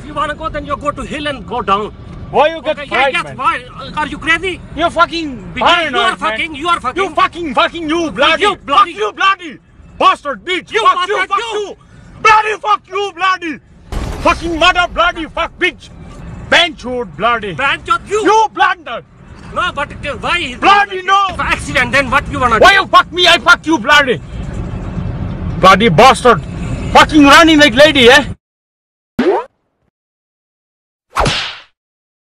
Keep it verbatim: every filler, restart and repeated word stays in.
you wanna go, then you go to hill and go down. Why you get Okay, fried, yeah, man? yes, why? Are you crazy? You're fucking Because paranoid, you are man. fucking, you are fucking. You fucking, fucking you, bloody. You bloody. Fuck you, bloody. Bastard, bitch. You fuck you, bastard, fuck you. you. Bloody, fuck you, bloody. Fucking mother, bloody, fuck, bitch. Benchwood, bloody. Banchot, you. You blunder. No, but uh, why? is- Bloody no. If accident, then what you wanna Why do? you fuck me? I fuck you, bloody. Bloody bastard. Fucking running like lady, eh?